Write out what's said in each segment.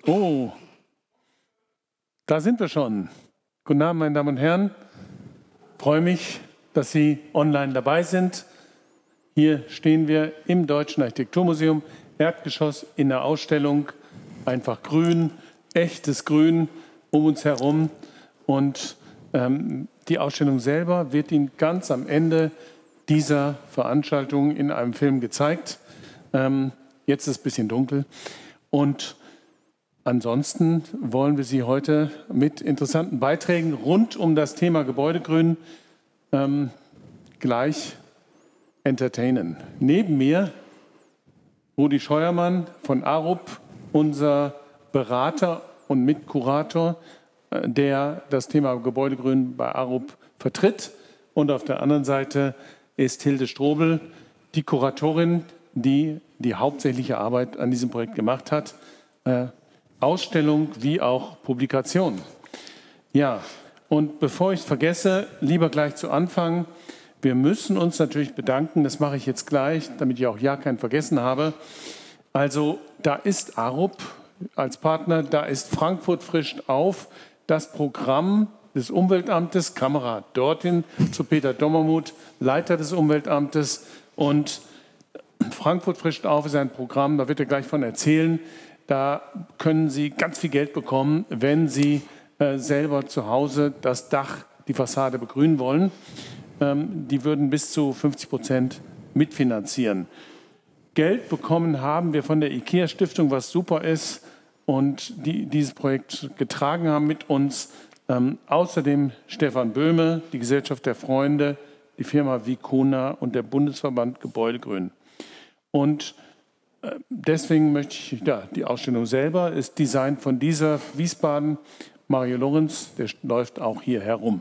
Oh, da sind wir schon. Guten Abend, meine Damen und Herren. Ich freue mich, dass Sie online dabei sind. Hier stehen wir im Deutschen Architekturmuseum, Erdgeschoss in der Ausstellung. Einfach grün, echtes Grün um uns herum. Und die Ausstellung selber wird Ihnen ganz am Ende dieser Veranstaltung in einem Film gezeigt. Jetzt ist es ein bisschen dunkel. Und ansonsten wollen wir Sie heute mit interessanten Beiträgen rund um das Thema Gebäudegrün gleich entertainen. Neben mir Rudi Scheuermann von Arup, unser Berater und Mitkurator, der das Thema Gebäudegrün bei Arup vertritt. Und auf der anderen Seite ist Hilde Strobel, die Kuratorin, die die hauptsächliche Arbeit an diesem Projekt gemacht hat. Ausstellung wie auch Publikation. Ja, und bevor ich es vergesse, lieber gleich zu Anfang, wir müssen uns natürlich bedanken, das mache ich jetzt gleich, damit ich auch ja keinen vergessen habe. Also da ist Arup als Partner, da ist Frankfurt frischt auf, das Programm des Umweltamtes, Kamera dorthin zu Peter Dommermuth, Leiter des Umweltamtes. Und Frankfurt frischt auf ist ein Programm, da wird er gleich von erzählen. Da können Sie ganz viel Geld bekommen, wenn Sie selber zu Hause das Dach, die Fassade begrünen wollen. Die würden bis zu 50% mitfinanzieren. Geld bekommen haben wir von der IKEA-Stiftung, was super ist, und die dieses Projekt getragen haben mit uns. Außerdem Stefan Böhme, die Gesellschaft der Freunde, die Firma Vicuna und der Bundesverband Gebäudegrün. Und deswegen möchte ich, ja, die Ausstellung selber ist designt von dieser Wiesbaden. Mario Lorenz, der läuft auch hier herum.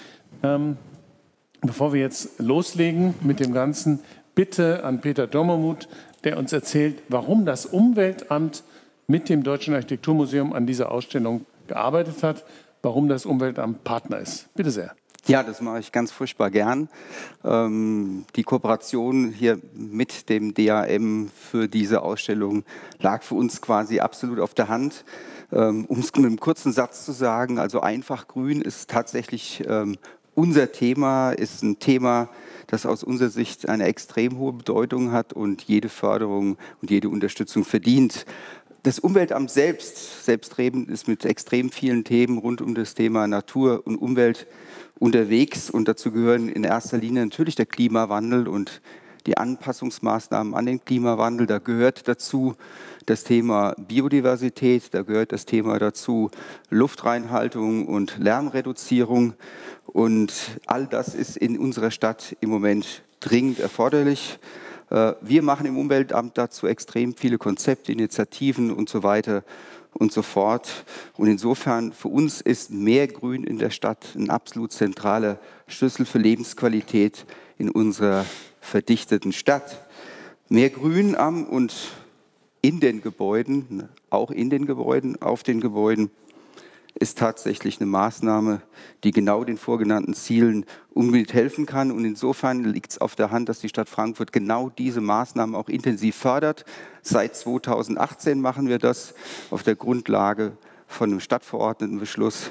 Bevor wir jetzt loslegen mit dem Ganzen, bitte an Peter Dommermuth, der uns erzählt, warum das Umweltamt mit dem Deutschen Architekturmuseum an dieser Ausstellung gearbeitet hat, warum das Umweltamt Partner ist. Bitte sehr. Ja, das mache ich ganz furchtbar gern. Die Kooperation hier mit dem DAM für diese Ausstellung lag für uns quasi absolut auf der Hand. Um es mit einem kurzen Satz zu sagen, also einfach grün ist tatsächlich unser Thema, ist ein Thema, das aus unserer Sicht eine extrem hohe Bedeutung hat und jede Förderung und jede Unterstützung verdient. Das Umweltamt selbstredend ist mit extrem vielen Themen rund um das Thema Natur und Umwelt unterwegs und dazu gehören in erster Linie natürlich der Klimawandel und die Anpassungsmaßnahmen an den Klimawandel. Da gehört dazu das Thema Biodiversität, da gehört das Thema dazu Luftreinhaltung und Lärmreduzierung und all das ist in unserer Stadt im Moment dringend erforderlich. Wir machen im Umweltamt dazu extrem viele Konzepte, Initiativen und so weiter und so fort. Und insofern für uns ist mehr Grün in der Stadt ein absolut zentraler Schlüssel für Lebensqualität in unserer verdichteten Stadt. Mehr Grün am und in den Gebäuden, auch in den Gebäuden, auf den Gebäuden, ist tatsächlich eine Maßnahme, die genau den vorgenannten Zielen unbedingt helfen kann. Und insofern liegt es auf der Hand, dass die Stadt Frankfurt genau diese Maßnahmen auch intensiv fördert. Seit 2018 machen wir das auf der Grundlage von einem Stadtverordnetenbeschluss.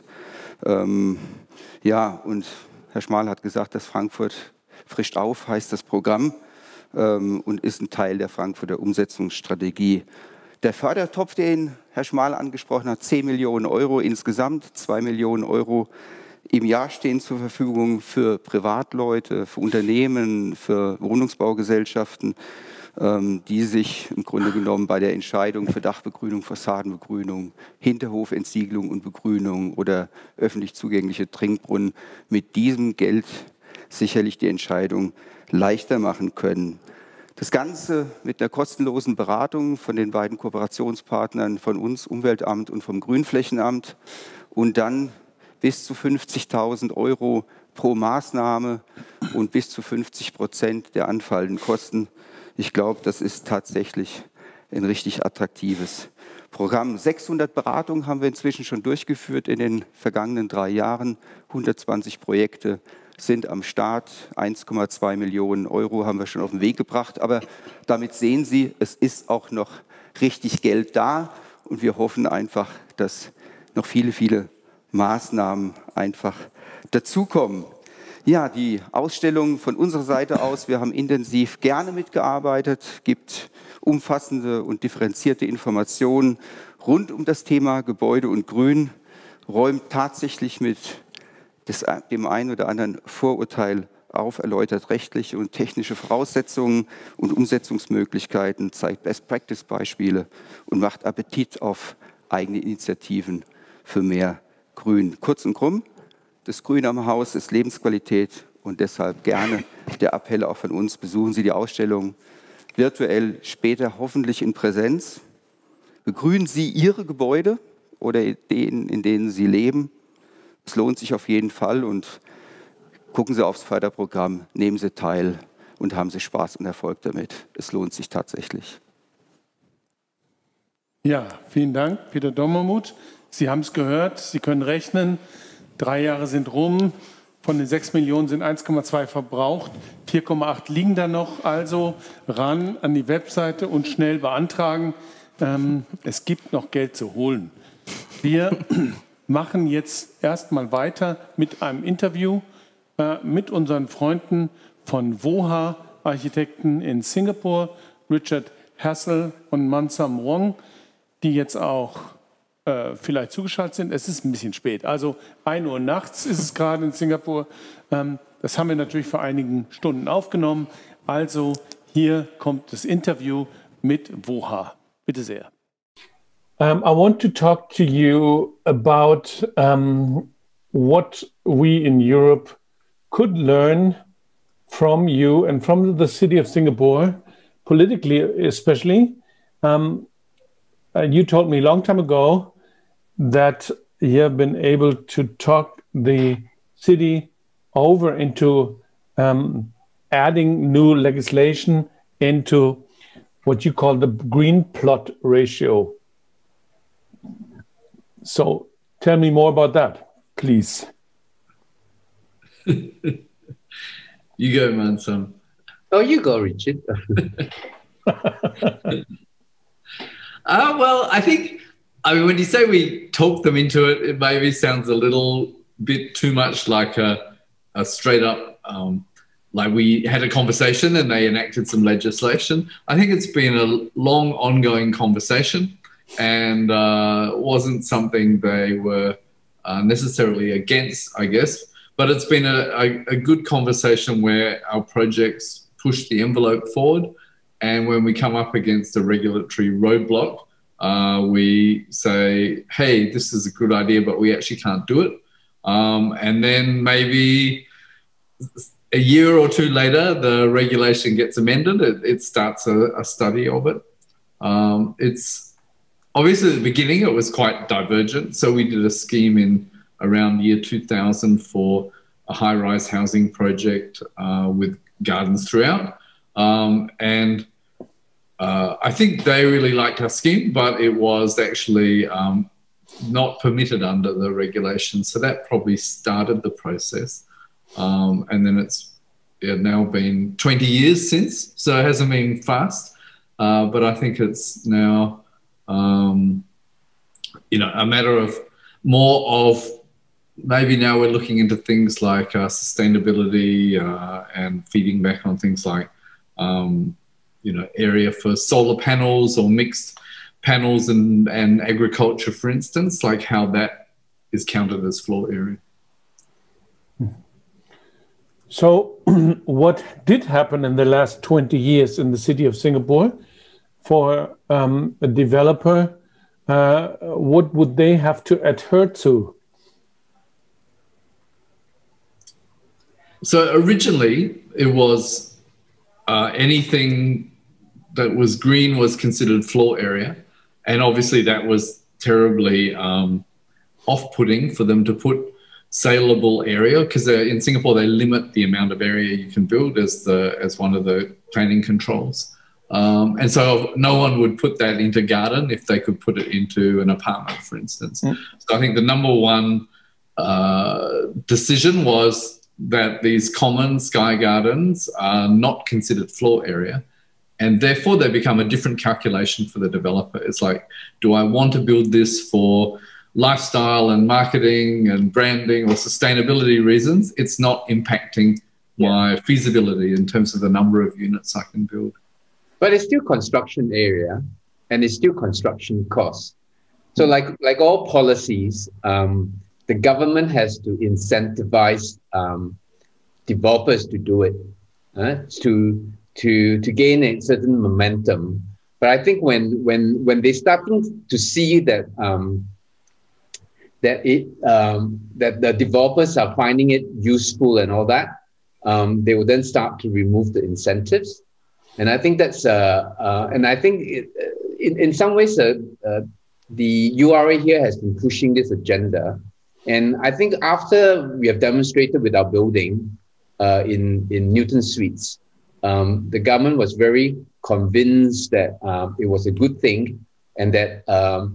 Ja, und Herr Schmal hat gesagt, dass Frankfurt frischt auf, heißt das Programm und ist ein Teil der Frankfurter Umsetzungsstrategie. Der Fördertopf, den Herr Schmal angesprochen hat, 10 Millionen Euro insgesamt, 2 Millionen Euro im Jahr stehen zur Verfügung für Privatleute, für Unternehmen, für Wohnungsbaugesellschaften, die sich im Grunde genommen bei der Entscheidung für Dachbegrünung, Fassadenbegrünung, Hinterhofentsiegelung und Begrünung oder öffentlich zugängliche Trinkbrunnen mit diesem Geld sicherlich die Entscheidung leichter machen können. Das Ganze mit einer kostenlosen Beratung von den beiden Kooperationspartnern von uns, Umweltamt und vom Grünflächenamt und dann bis zu 50.000 Euro pro Maßnahme und bis zu 50% der anfallenden Kosten. Ich glaube, das ist tatsächlich ein richtig attraktives Programm. 600 Beratungen haben wir inzwischen schon durchgeführt in den vergangenen 3 Jahren, 120 Projekte sind am Start, 1,2 Millionen Euro haben wir schon auf den Weg gebracht. Aber damit sehen Sie, es ist auch noch richtig Geld da. Und wir hoffen einfach, dass noch viele, viele Maßnahmen einfach dazukommen. Ja, die Ausstellung von unserer Seite aus, wir haben intensiv gerne mitgearbeitet, gibt umfassende und differenzierte Informationen rund um das Thema Gebäude und Grün, räumt tatsächlich mit dem einen oder anderen Vorurteil auf, erläutert rechtliche und technische Voraussetzungen und Umsetzungsmöglichkeiten, zeigt Best-Practice-Beispiele und macht Appetit auf eigene Initiativen für mehr Grün. Kurz und krumm, das Grün am Haus ist Lebensqualität und deshalb gerne der Appell auch von uns, besuchen Sie die Ausstellung virtuell, später hoffentlich in Präsenz. Begrünen Sie Ihre Gebäude oder denen, in denen Sie leben. Es lohnt sich auf jeden Fall und gucken Sie aufs Förderprogramm, nehmen Sie teil und haben Sie Spaß und Erfolg damit. Es lohnt sich tatsächlich. Ja, vielen Dank, Peter Dommermuth. Sie haben es gehört, Sie können rechnen. 3 Jahre sind rum, von den 6 Millionen sind 1,2 verbraucht, 4,8 liegen da noch. Also ran an die Webseite und schnell beantragen. Es gibt noch Geld zu holen. Wir machen jetzt erstmal weiter mit einem Interview mit unseren Freunden von WOHA Architekten in Singapur, Richard Hassel und Mansam Wong, die jetzt auch vielleicht zugeschaltet sind. Es ist ein bisschen spät, also 1 Uhr nachts ist es gerade in Singapur. Das haben wir natürlich vor einigen Stunden aufgenommen. Also hier kommt das Interview mit WOHA. Bitte sehr. I want to talk to you about what we in Europe could learn from you and from the city of Singapore, politically especially. You told me a long time ago that you have been able to talk the city over into adding new legislation into what you call the green plot ratio. So tell me more about that, please. You go, Mansam. Oh, you go, Richard. Well, I think, when you say we talk them into it, it maybe sounds a little bit too much like a straight up, like we had a conversation and they enacted some legislation. I think it's been a long, ongoing conversation and wasn't something they were necessarily against, I guess. But it's been a good conversation where our projects push the envelope forward. And when we come up against a regulatory roadblock, we say, hey, this is a good idea, but we actually can't do it. And then maybe a year or two later, the regulation gets amended. It starts a study of it. It's obviously at the beginning, it was quite divergent. So we did a scheme in around year 2000 for a high-rise housing project with gardens throughout. I think they really liked our scheme, but it was actually not permitted under the regulations. So that probably started the process. And then it's now been 20 years since, so it hasn't been fast. But I think it's now, a matter of more of maybe now we're looking into things like sustainability and feeding back on things like, area for solar panels or mixed panels and agriculture, for instance, like how that is counted as floor area. So what did happen in the last 20 years in the city of Singapore for a developer? What would they have to adhere to? So originally it was anything that was green was considered floor area. And obviously that was terribly off-putting for them to put saleable area, because in Singapore they limit the amount of area you can build as one of the planning controls. And so no one would put that into garden if they could put it into an apartment, for instance. So I think the number one decision was that these common sky gardens are not considered floor area. And therefore, they become a different calculation for the developer. It's like, do I want to build this for lifestyle and marketing and branding or sustainability reasons? It's not impacting my feasibility in terms of the number of units I can build. But it's still construction area and it's still construction costs. So like all policies, the government has to incentivize developers to do it, to gain a certain momentum. But I think when they starting to see that that the developers are finding it useful and all that, they will then start to remove the incentives. And I think that's and I think in some ways the URA here has been pushing this agenda. And I think after we have demonstrated with our building in Newton Suites, the government was very convinced that it was a good thing and that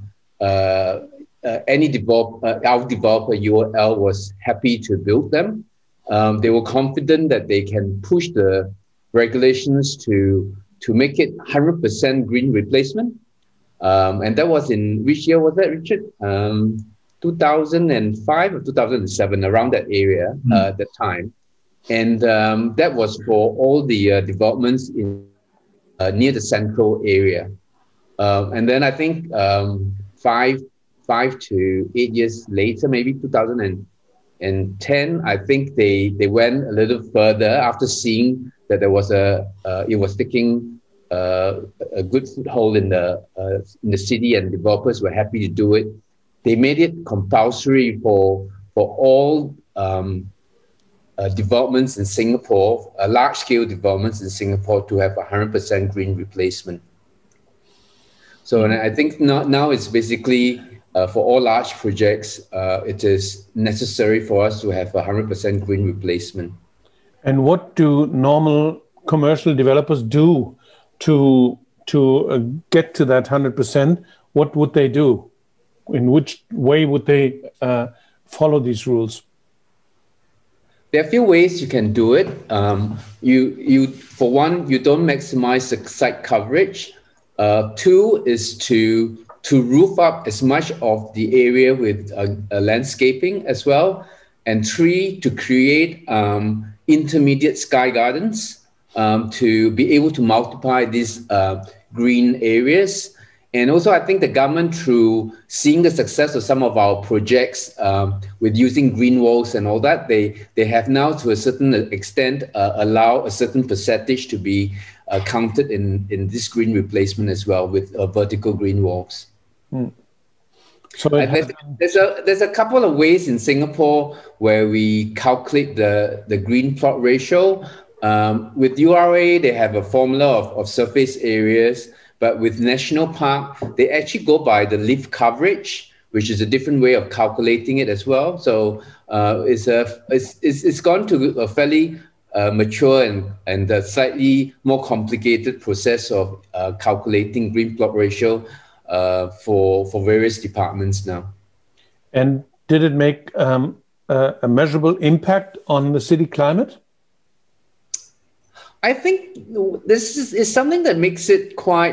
our developer UOL was happy to build them. They were confident that they can push the regulations to make it 100% green replacement. And that was in which year was that, Richard? 2005 or 2007, around that area, that time. And that was for all the developments in near the central area. And then I think 5 to 8 years later, maybe 2010, I think they went a little further after seeing that there was it was taking a good foothold in the city and developers were happy to do it. They made it compulsory for all developments in Singapore, large-scale developments in Singapore, to have 100% green replacement. So, and I think now it's basically for all large projects, it is necessary for us to have 100% green replacement. And what do normal commercial developers do to get to that 100%? What would they do? In which way would they follow these rules? There are a few ways you can do it. For one, you don't maximize the site coverage. Two is to roof up as much of the area with landscaping as well. And three, to create intermediate sky gardens to be able to multiply these green areas. And also, I think the government, through seeing the success of some of our projects with using green walls and all that, they have now, to a certain extent, allow a certain percentage to be counted in this green replacement as well, with vertical green walls. So there's a couple of ways in Singapore where we calculate the green plot ratio. With URA, they have a formula of surface areas. But with National Park, they actually go by the leaf coverage, which is a different way of calculating it as well. So it's gone to a fairly mature and a slightly more complicated process of calculating green plot ratio for various departments now. And did it make a measurable impact on the city climate? I think this is something that makes it quite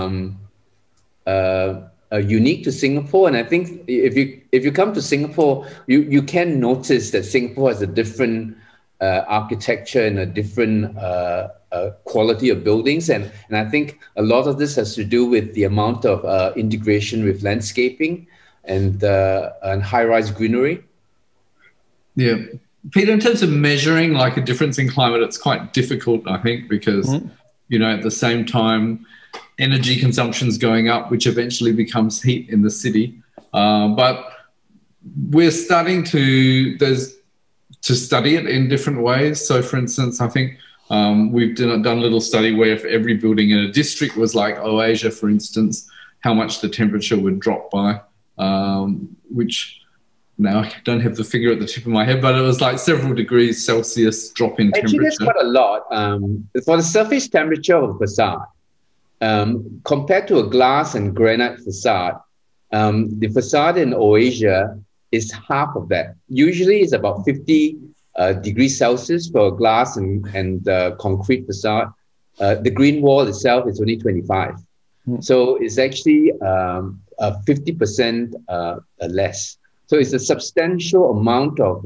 unique to Singapore. And I think if you come to Singapore, you can notice that Singapore has a different architecture and a different quality of buildings. And I think a lot of this has to do with the amount of integration with landscaping and high-rise greenery. Yeah. Peter, in terms of measuring like a difference in climate, it's quite difficult, I think, because, you know, at the same time, energy consumption is going up, which eventually becomes heat in the city. But we're starting to study it in different ways. So, for instance, I think we've done a little study where if every building in a district was like Oasia, for instance, how much the temperature would drop by, which... Now, I don't have the figure at the tip of my head, but it was like several degrees Celsius drop in temperature. Actually, that's quite a lot. For the surface temperature of a facade, compared to a glass and granite facade, the facade in Oasia is half of that. Usually, it's about 50 degrees Celsius for a glass and concrete facade. the green wall itself is only 25. So it's actually 50% less. So it's a substantial amount of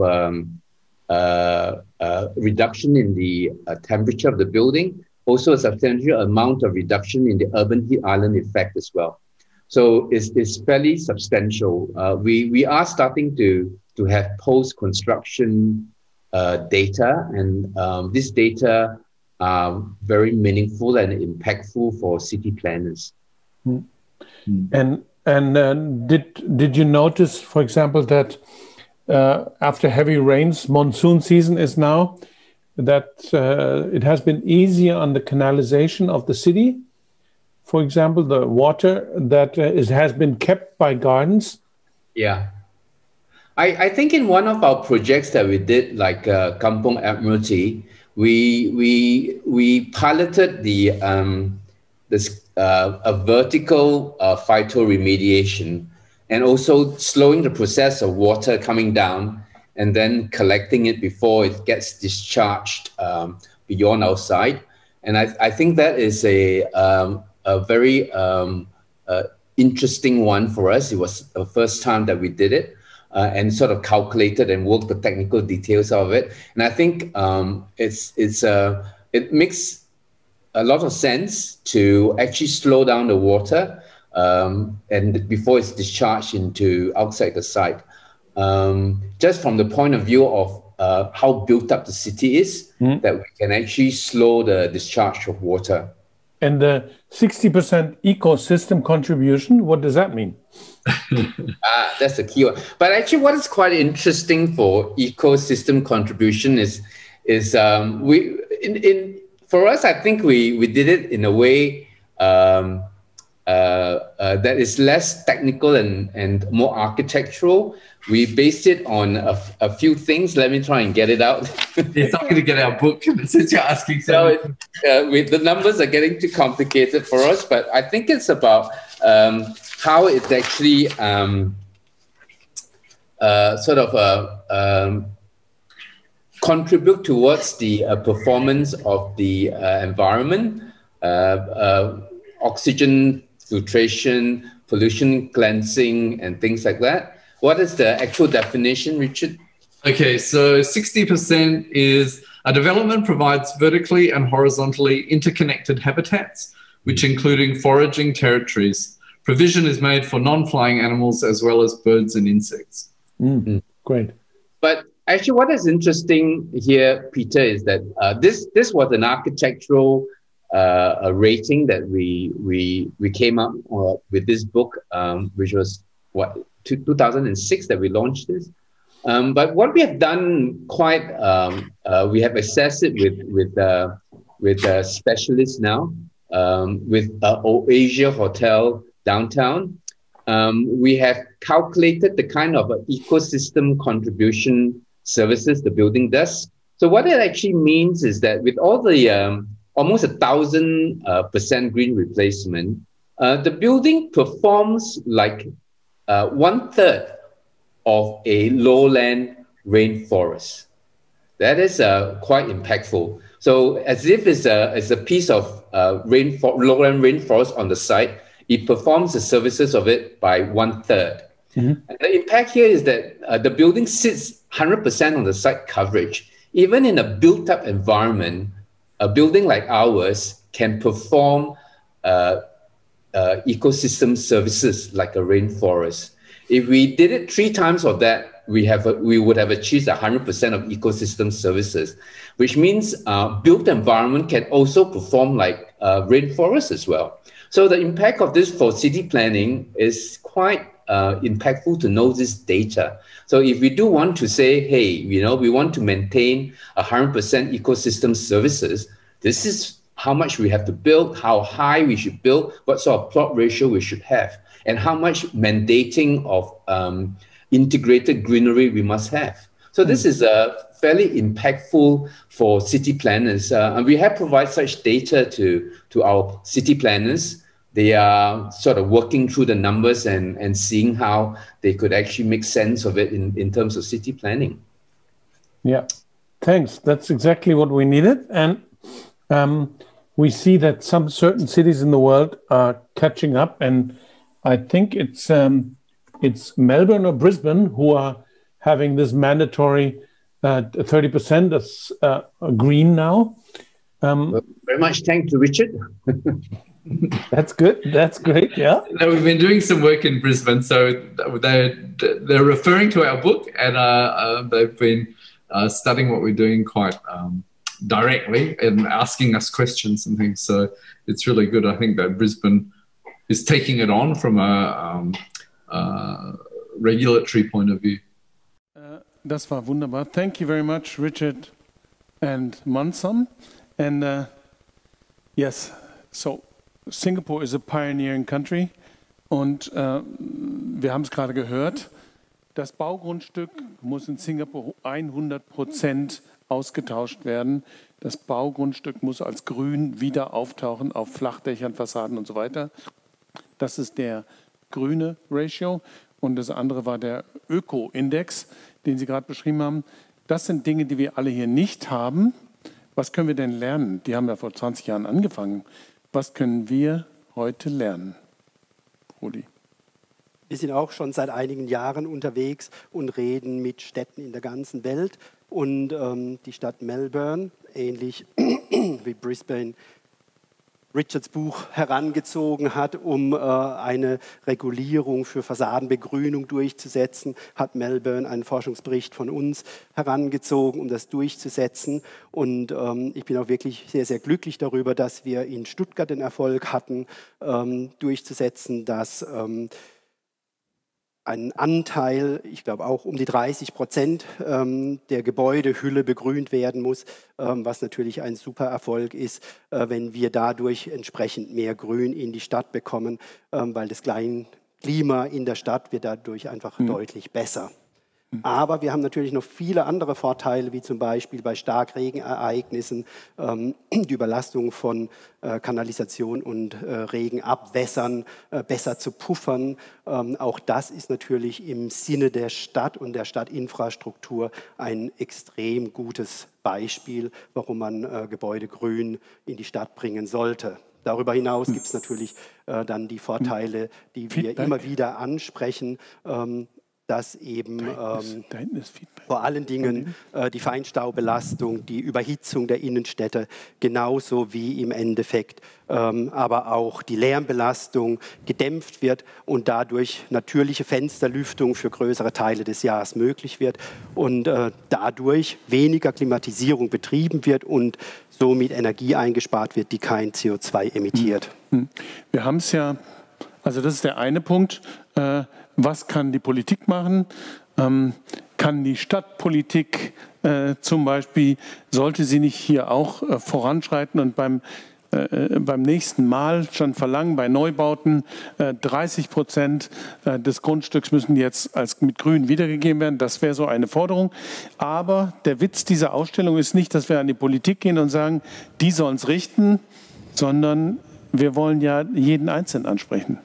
reduction in the temperature of the building, also a substantial amount of reduction in the urban heat island effect as well. So it's fairly substantial. We are starting to have post-construction data, and this data are very meaningful and impactful for city planners. And did you notice, for example, that after heavy rains, monsoon season is now, that it has been easier on the canalization of the city? For example, the water that has been kept by gardens? Yeah. I think in one of our projects that we did, like Kampong Admiralty, we piloted a vertical phytoremediation, and also slowing the process of water coming down and then collecting it before it gets discharged beyond our site. And I think that is a very interesting one for us. It was the first time that we did it. And sort of calculated and worked the technical details of it. And I think it makes a lot of sense to actually slow down the water and before it's discharged into outside the site. Just from the point of view of how built up the city is, that we can actually slow the discharge of water. And the 60% ecosystem contribution, what does that mean? That's the key one. But actually, what is quite interesting for ecosystem contribution is for us, I think we did it in a way that is less technical and more architectural. We based it on a few things. Let me try and get it out. It's not going to get our book since you're asking. So the numbers are getting too complicated for us, but I think it's about how it actually contribute towards the performance of the environment, oxygen filtration, pollution cleansing, and things like that. What is the actual definition, Richard? Okay, so 60% is a development provides vertically and horizontally interconnected habitats, which including foraging territories. Provision is made for non-flying animals as well as birds and insects. Great. But actually, what is interesting here, Peter, is that this was an architectural rating that we came up with this book, which was 2006 that we launched this. But what we have done we have assessed it with specialists now, with Oasia Hotel downtown. We have calculated the kind of ecosystem contribution services the building does. So what it actually means is that with all the almost 1,000% green replacement, the building performs like 1/3 of a lowland rainforest. That is quite impactful. So as if it's a piece of lowland rainforest on the site, it performs the services of it by 1/3. And the impact here is that the building sits 100% on the site coverage. Even in a built-up environment, a building like ours can perform ecosystem services like a rainforest. If we did it 3 times of that, we would have achieved 100% of ecosystem services, which means built environment can also perform like rainforest as well. So the impact of this for city planning is quite impactful to know this data. So if we do want to say, hey, we want to maintain 100% ecosystem services, this is how much we have to build, how high we should build, what sort of plot ratio we should have, and how much mandating of integrated greenery we must have. So this is fairly impactful for city planners. And we have provided such data to our city planners. They are sort of working through the numbers and seeing how they could actually make sense of it in terms of city planning. Yeah, thanks. That's exactly what we needed. And we see that some certain cities in the world are catching up, and I think it's Melbourne or Brisbane who are having this mandatory 30% as green now. Very much thanks to Richard. That's good. That's great. Yeah. No, we've been doing some work in Brisbane, so they're referring to our book, and they've been studying what we're doing quite directly and asking us questions and things. So it's really good. I think that Brisbane is taking it on from a regulatory point of view. Das war wunderbar. Thank you very much, Richard and Mansam. And yes, so Singapore is a pioneering country. Und wir haben es gerade gehört, das Baugrundstück muss in Singapur 100% ausgetauscht werden. Das Baugrundstück muss als grün wieder auftauchen auf Flachdächern, Fassaden und so weiter. Das ist der grüne Ratio. Und das andere war der Öko-Index, den Sie gerade beschrieben haben. Das sind Dinge, die wir alle hier nicht haben. Was können wir denn lernen? Die haben ja vor 20 Jahren angefangen. Was können wir heute lernen? Rudi. Wir sind auch schon seit einigen Jahren unterwegs und reden mit Städten in der ganzen Welt. Und die Stadt Melbourne, ähnlich wie Brisbane, Richards Buch herangezogen hat, um eine Regulierung für Fassadenbegrünung durchzusetzen, hat Melbourne einen Forschungsbericht von uns herangezogen, um das durchzusetzen. Und ich bin auch wirklich sehr, sehr glücklich darüber, dass wir in Stuttgart den Erfolg hatten, durchzusetzen, dass ein Anteil, ich glaube auch um die 30% der Gebäudehülle begrünt werden muss, was natürlich ein super Erfolg ist, wenn wir dadurch entsprechend mehr Grün in die Stadt bekommen, weil das Klima in der Stadt wird dadurch einfach deutlich besser. Aber wir haben natürlich noch viele andere Vorteile, wie zum Beispiel bei Starkregenereignissen, die Überlastung von Kanalisation und Regenabwässern besser zu puffern. Auch das ist natürlich im Sinne der Stadt und der Stadtinfrastruktur ein extrem gutes Beispiel, warum man Gebäude grün in die Stadt bringen sollte. Darüber hinaus gibt es natürlich dann die Vorteile, die wir immer wieder ansprechen, dass eben vor allen Dingen die Feinstaubbelastung, die Überhitzung der Innenstädte genauso wie im Endeffekt aber auch die Lärmbelastung gedämpft wird und dadurch natürliche Fensterlüftung für größere Teile des Jahres möglich wird und dadurch weniger Klimatisierung betrieben wird und somit Energie eingespart wird, die kein CO2 emittiert. Wir haben es ja, also das ist der eine Punkt. Was kann die Politik machen? Kann die Stadtpolitik zum Beispiel, sollte sie nicht hier auch voranschreiten und beim nächsten Mal schon verlangen, bei Neubauten 30% des Grundstücks müssen jetzt mit Grün wiedergegeben werden. Das wäre so eine Forderung. Aber der Witz dieser Ausstellung ist nicht, dass wir an die Politik gehen und sagen, die sollen es richten, sondern wir wollen ja jeden Einzelnen ansprechen.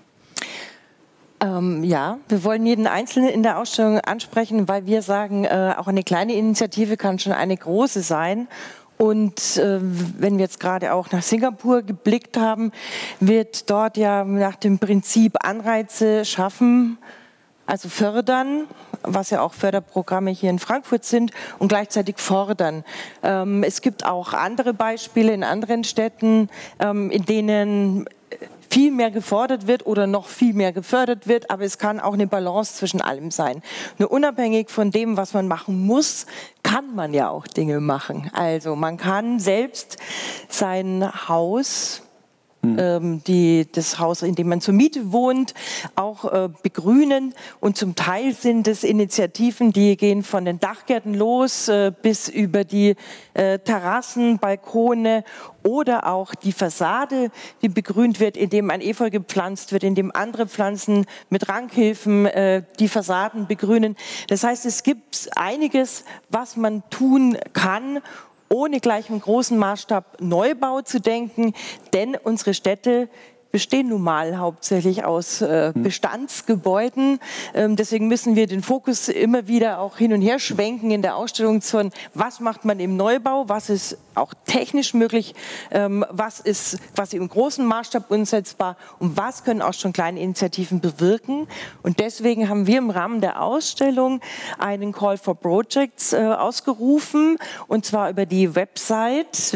Ja, wir wollen jeden Einzelnen in der Ausstellung ansprechen, weil wir sagen, auch eine kleine Initiative kann schon eine große sein. Und wenn wir jetzt gerade auch nach Singapur geblickt haben, wird dort ja nach dem Prinzip Anreize schaffen, also fördern, was ja auch Förderprogramme hier in Frankfurt sind, und gleichzeitig fordern. Es gibt auch andere Beispiele in anderen Städten, in denen viel mehr gefordert wird oder noch viel mehr gefördert wird, aber es kann auch eine Balance zwischen allem sein. Nur unabhängig von dem, was man machen muss, kann man ja auch Dinge machen. Also man kann selbst sein Haus, das Haus, in dem man zur Miete wohnt, auch begrünen. Und zum Teil sind es Initiativen, die gehen von den Dachgärten los bis über die Terrassen, Balkone oder auch die Fassade, die begrünt wird, indem ein Efeu gepflanzt wird, indem andere Pflanzen mit Rankhilfen die Fassaden begrünen. Das heißt, es gibt einiges, was man tun kann, ohne gleich im großen Maßstab Neubau zu denken, denn unsere Städte bestehen nun mal hauptsächlich aus Bestandsgebäuden. Deswegen müssen wir den Fokus immer wieder auch hin und her schwenken in der Ausstellung von, was macht man im Neubau, was ist auch technisch möglich, was ist quasi im großen Maßstab umsetzbar und was können auch schon kleine Initiativen bewirken. Und deswegen haben wir im Rahmen der Ausstellung einen Call for Projects ausgerufen, und zwar über die Website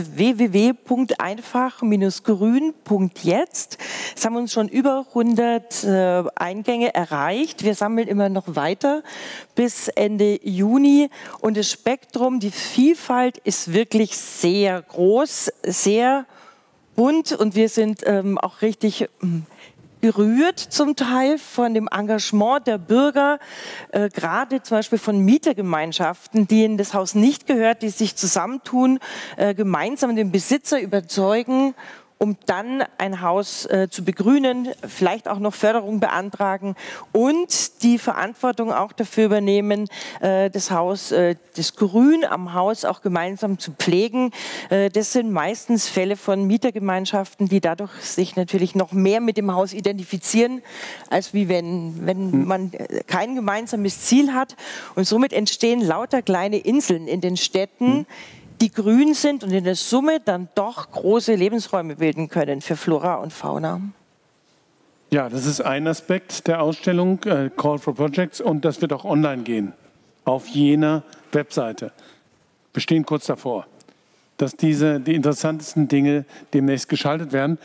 www.einfach-grün.jetzt. Es haben uns schon über 100 Eingänge erreicht. Wir sammeln immer noch weiter bis Ende Juni. Und das Spektrum, die Vielfalt ist wirklich sehr groß, sehr bunt. Und wir sind auch richtig berührt zum Teil von dem Engagement der Bürger, gerade zum Beispiel von Mietergemeinschaften, denen das Haus nicht gehört, die sich zusammentun, gemeinsam den Besitzer überzeugen, um dann ein Haus zu begrünen, vielleicht auch noch Förderung beantragen und die Verantwortung auch dafür übernehmen, das Grün am Haus auch gemeinsam zu pflegen. Das sind meistens Fälle von Mietergemeinschaften, die dadurch sich natürlich noch mehr mit dem Haus identifizieren, als wie wenn man kein gemeinsames Ziel hat. Und somit entstehen lauter kleine Inseln in den Städten, die grün sind und in der Summe dann doch große Lebensräume bilden können für Flora und Fauna. Ja, das ist ein Aspekt der Ausstellung, Call for Projects, und das wird auch online gehen, auf jener Webseite. Wir stehen kurz davor, dass die interessantesten Dinge demnächst geschaltet werden.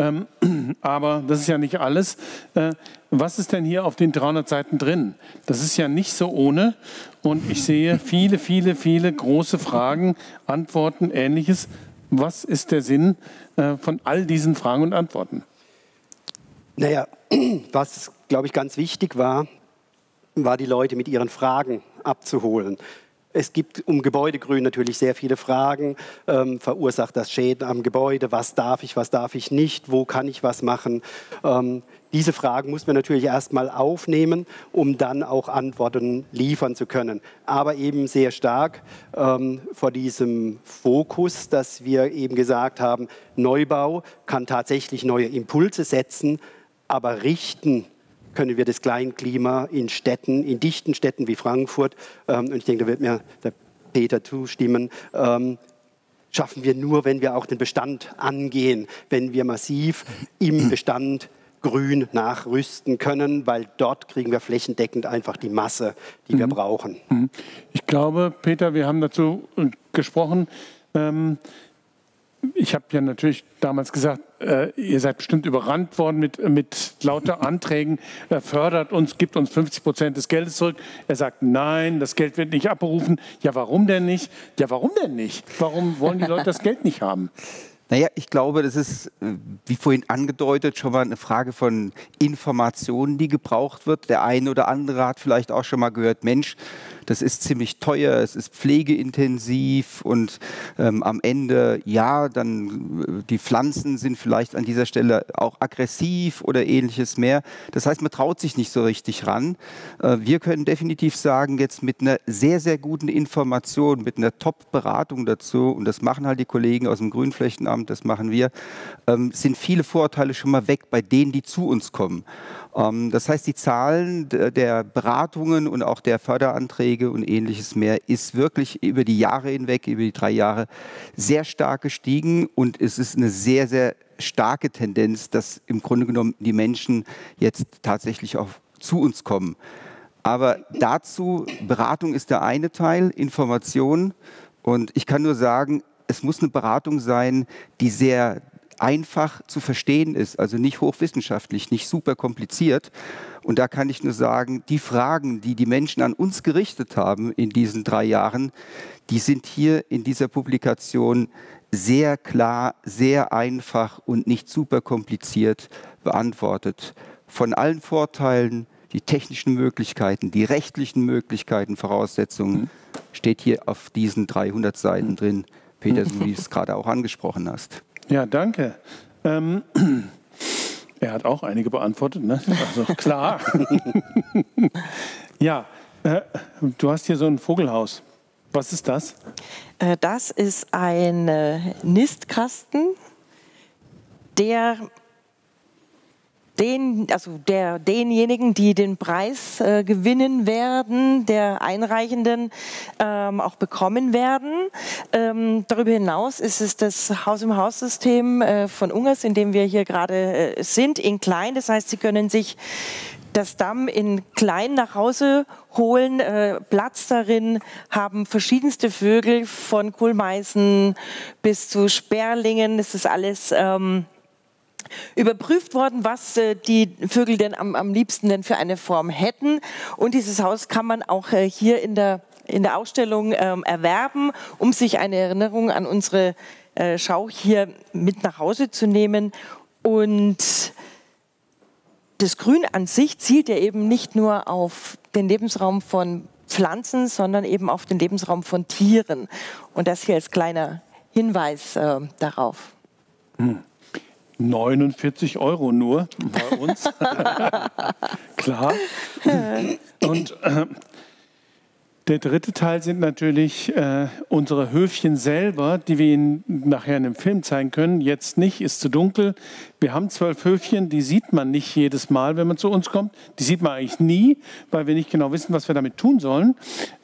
Aber das ist ja nicht alles. Was ist denn hier auf den 300 Seiten drin? Das ist ja nicht so ohne. Und ich sehe viele, viele, viele große Fragen, Antworten, Ähnliches. Was ist der Sinn von all diesen Fragen und Antworten? Naja, was, glaube ich, ganz wichtig war, die Leute mit ihren Fragen abzuholen. Es gibt um Gebäudegrün natürlich sehr viele Fragen. Verursacht das Schäden am Gebäude? Was darf ich nicht? Wo kann ich was machen? Diese Fragen muss man natürlich erstmal aufnehmen, um dann auch Antworten liefern zu können. Aber eben sehr stark vor diesem Fokus, dass wir eben gesagt haben, Neubau kann tatsächlich neue Impulse setzen, aber richten können wir das Kleinklima in Städten, in dichten Städten wie Frankfurt, und ich denke, da wird mir der Peter zustimmen, schaffen wir nur, wenn wir auch den Bestand angehen, wenn wir massiv im Bestand grün nachrüsten können, weil dort kriegen wir flächendeckend einfach die Masse, die wir brauchen. Ich glaube, Peter, wir haben dazu gesprochen. Ich habe ja natürlich damals gesagt, ihr seid bestimmt überrannt worden mit lauter Anträgen, fördert uns, gibt uns 50% des Geldes zurück. Er sagt, nein, das Geld wird nicht abberufen. Ja, warum denn nicht? Ja, warum denn nicht? Warum wollen die Leute das Geld nicht haben? Naja, ich glaube, das ist, wie vorhin angedeutet, schon mal eine Frage von Informationen, die gebraucht wird. Der eine oder andere hat vielleicht auch schon mal gehört, Mensch, das ist ziemlich teuer, es ist pflegeintensiv und am Ende, ja, dann die Pflanzen sind vielleicht an dieser Stelle auch aggressiv oder ähnliches mehr. Das heißt, man traut sich nicht so richtig ran. Wir können definitiv sagen, jetzt mit einer sehr, sehr guten Information, mit einer Top-Beratung dazu, und das machen halt die Kollegen aus dem Grünflächenamt, das machen wir, sind viele Vorteile schon mal weg bei denen, die zu uns kommen. Das heißt, die Zahlen der Beratungen und auch der Förderanträge und ähnliches mehr ist wirklich über die Jahre hinweg, über die 3 Jahre, sehr stark gestiegen, und es ist eine sehr, sehr starke Tendenz, dass im Grunde genommen die Menschen jetzt tatsächlich auch zu uns kommen. Aber dazu, Beratung ist der eine Teil, Information, und ich kann nur sagen, es muss eine Beratung sein, die sehr einfach zu verstehen ist, also nicht hochwissenschaftlich, nicht super kompliziert. Und da kann ich nur sagen, die Fragen, die die Menschen an uns gerichtet haben in diesen 3 Jahren, die sind hier in dieser Publikation sehr klar, sehr einfach und nicht super kompliziert beantwortet. Von allen Vorteilen, die technischen Möglichkeiten, die rechtlichen Möglichkeiten, Voraussetzungen, steht hier auf diesen 300 Seiten drin, Peter, so wie du es gerade auch angesprochen hast. Ja, danke. Er hat auch einige beantwortet, ne? Also klar. Ja, du hast hier so ein Vogelhaus. Was ist das? Das ist ein Nistkasten, der denjenigen, die den Preis gewinnen werden, der Einreichenden, auch bekommen werden. Darüber hinaus ist es das Haus-im-Haus-System von Ungers, in dem wir hier gerade sind, in klein. Das heißt, Sie können sich das Damm in klein nach Hause holen, Platz darin, haben verschiedenste Vögel, von Kohlmeisen bis zu Sperlingen. Das ist alles überprüft worden, was die Vögel denn am liebsten denn für eine Form hätten. Und dieses Haus kann man auch hier in der Ausstellung erwerben, um sich eine Erinnerung an unsere Schau hier mit nach Hause zu nehmen. Und das Grün an sich zielt ja eben nicht nur auf den Lebensraum von Pflanzen, sondern eben auf den Lebensraum von Tieren. Und das hier als kleiner Hinweis darauf. 49 € nur bei uns. Klar. Und der dritte Teil sind natürlich unsere Höfchen selber, die wir Ihnen nachher in dem Film zeigen können. Jetzt nicht, ist zu dunkel. Wir haben 12 Höfchen, die sieht man nicht jedes Mal, wenn man zu uns kommt. Die sieht man eigentlich nie, weil wir nicht genau wissen, was wir damit tun sollen.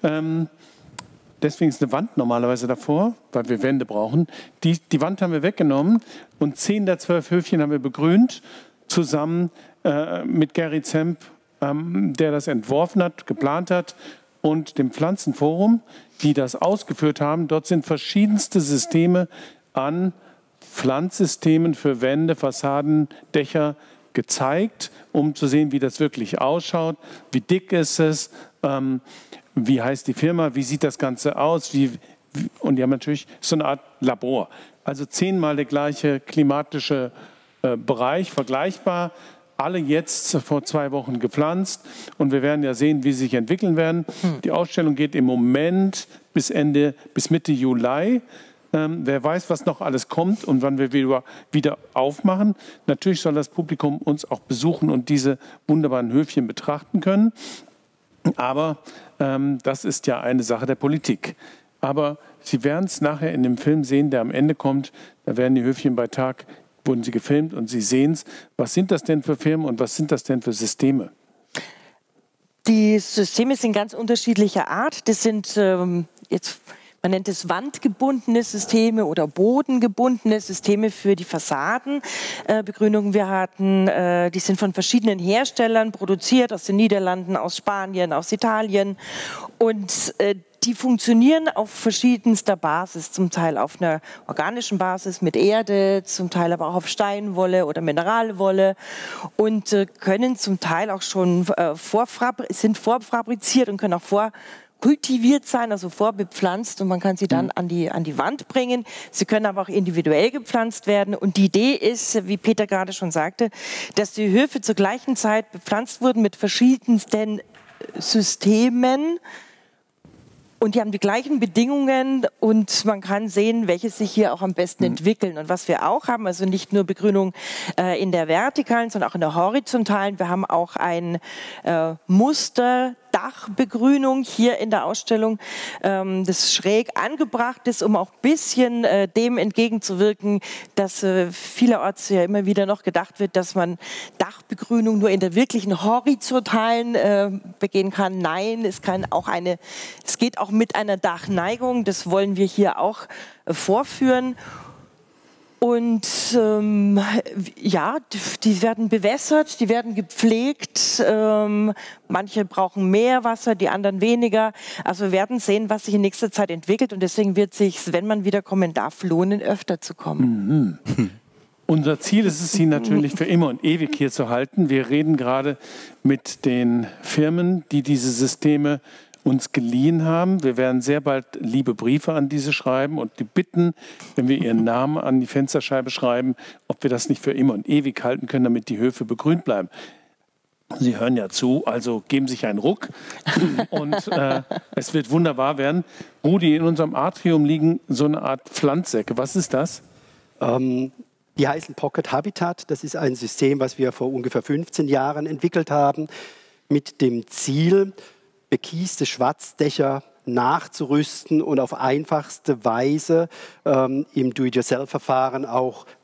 Deswegen ist eine Wand normalerweise davor, weil wir Wände brauchen. Die Wand haben wir weggenommen und 10 der 12 Höfchen haben wir begrünt, zusammen mit Gary Zemp, der das entworfen hat, geplant hat, und dem Pflanzenforum, die das ausgeführt haben. Dort sind verschiedenste Systeme an Pflanzsystemen für Wände, Fassaden, Dächer gezeigt, um zu sehen, wie das wirklich ausschaut, wie dick ist es, wie heißt die Firma, wie sieht das Ganze aus, und die haben natürlich so eine Art Labor. Also 10-mal der gleiche klimatische Bereich, vergleichbar. Alle jetzt vor 2 Wochen gepflanzt und wir werden ja sehen, wie sie sich entwickeln werden. Die Ausstellung geht im Moment bis Mitte Juli. Wer weiß, was noch alles kommt und wann wir wieder aufmachen. Natürlich soll das Publikum uns auch besuchen und diese wunderbaren Höfchen betrachten können. Aber das ist ja eine Sache der Politik. Aber Sie werden es nachher in dem Film sehen, der am Ende kommt. Da werden die Höfchen bei Tag, wurden sie gefilmt und Sie sehen es. Was sind das denn für Firmen und was sind das denn für Systeme? Die Systeme sind ganz unterschiedlicher Art. Das sind jetzt, man nennt es wandgebundene Systeme oder bodengebundene Systeme für die Fassadenbegrünung. Wir hatten, die sind von verschiedenen Herstellern produziert, aus den Niederlanden, aus Spanien, aus Italien. Und die funktionieren auf verschiedenster Basis, zum Teil auf einer organischen Basis mit Erde, zum Teil aber auch auf Steinwolle oder Mineralwolle und können zum Teil auch schon sind vorfabriziert und können auch vorkultiviert sein, also vorbepflanzt, und man kann sie dann an die Wand bringen. Sie können aber auch individuell gepflanzt werden und die Idee ist, wie Peter gerade schon sagte, dass die Höfe zur gleichen Zeit bepflanzt wurden mit verschiedensten Systemen. Und die haben die gleichen Bedingungen und man kann sehen, welche sich hier auch am besten entwickeln. Und was wir auch haben, also nicht nur Begrünung in der vertikalen, sondern auch in der horizontalen. Wir haben auch ein Musterdachbegrünung hier in der Ausstellung, das schräg angebracht ist, um auch ein bisschen dem entgegenzuwirken, dass vielerorts ja immer wieder noch gedacht wird, dass man Dachbegrünung nur in der wirklichen horizontalen begehen kann. Nein, es geht auch mit einer Dachneigung, das wollen wir hier auch vorführen. Und ja, die werden bewässert, die werden gepflegt. Manche brauchen mehr Wasser, die anderen weniger. Also wir werden sehen, was sich in nächster Zeit entwickelt. Und deswegen wird es sich, wenn man wieder kommen darf, lohnen, öfter zu kommen. Unser Ziel ist es, Sie natürlich für immer und ewig hier zu halten. Wir reden gerade mit den Firmen, die diese Systeme uns geliehen haben. Wir werden sehr bald liebe Briefe an diese schreiben und die bitten, wenn wir ihren Namen an die Fensterscheibe schreiben, ob wir das nicht für immer und ewig halten können, damit die Höfe begrünt bleiben. Sie hören ja zu, also geben sich einen Ruck und es wird wunderbar werden. Rudi, in unserem Atrium liegen so eine Art Pflanzsäcke. Was ist das? Die heißen Pocket Habitat. Das ist ein System, was wir vor ungefähr 15 Jahren entwickelt haben, mit dem Ziel, bekieste Schwatzdächer nachzurüsten und auf einfachste Weise im Do-it-yourself-Verfahren auch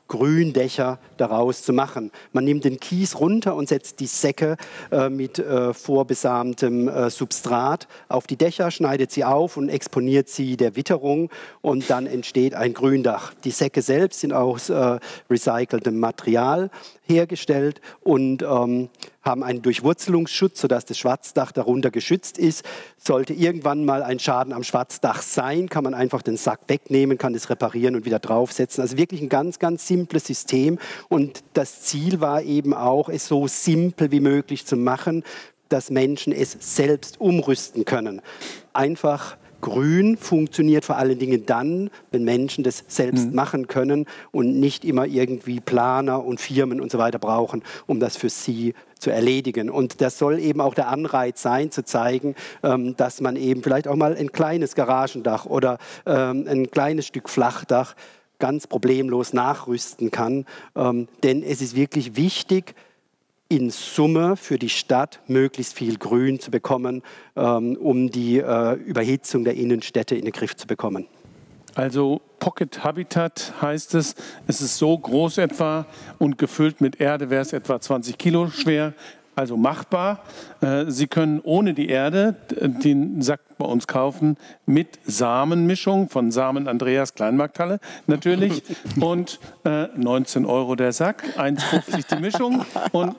Gründächer daraus zu machen. Man nimmt den Kies runter und setzt die Säcke mit vorbesamtem Substrat auf die Dächer, schneidet sie auf und exponiert sie der Witterung und dann entsteht ein Gründach. Die Säcke selbst sind aus recyceltem Material hergestellt und haben einen Durchwurzelungsschutz, sodass das Schwatzdach darunter geschützt ist. Sollte irgendwann mal ein Schaden am Schwatzdach sein, kann man einfach den Sack wegnehmen, kann es reparieren und wieder draufsetzen. Also wirklich ein ganz, ganz simples System. Und das Ziel war eben auch, es so simpel wie möglich zu machen, dass Menschen es selbst umrüsten können. Einfach grün funktioniert vor allen Dingen dann, wenn Menschen das selbst machen können und nicht immer irgendwie Planer und Firmen und so weiter brauchen, um das für sie zu erledigen. Und das soll eben auch der Anreiz sein, zu zeigen, dass man eben vielleicht auch mal ein kleines Garagendach oder ein kleines Stück Flachdach ganz problemlos nachrüsten kann. Denn es ist wirklich wichtig, in Summe für die Stadt möglichst viel Grün zu bekommen, um die Überhitzung der Innenstädte in den Griff zu bekommen. Also Pocket Habitat heißt es, es ist so groß etwa und gefüllt mit Erde wäre es etwa 20 Kilo schwer, also machbar. Sie können ohne die Erde den Sack bei uns kaufen mit Samenmischung von Samen Andreas Kleinmarkthalle natürlich und 19 € der Sack, 1,50 die Mischung und